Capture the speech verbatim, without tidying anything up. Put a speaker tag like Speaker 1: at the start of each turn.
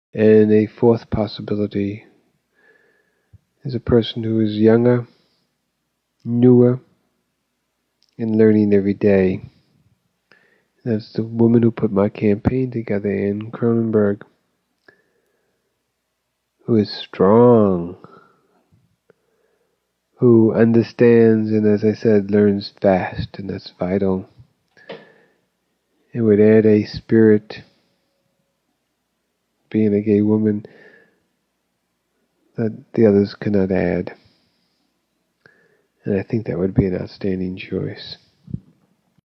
Speaker 1: And a fourth possibility is a person who is younger, newer, and learning every day. That's the woman who put my campaign together in Kronenberg, who is strong, who understands and, as I said, learns fast, and that's vital. It would add a spirit, being a gay woman, that the others cannot add. And I think that would be an outstanding choice.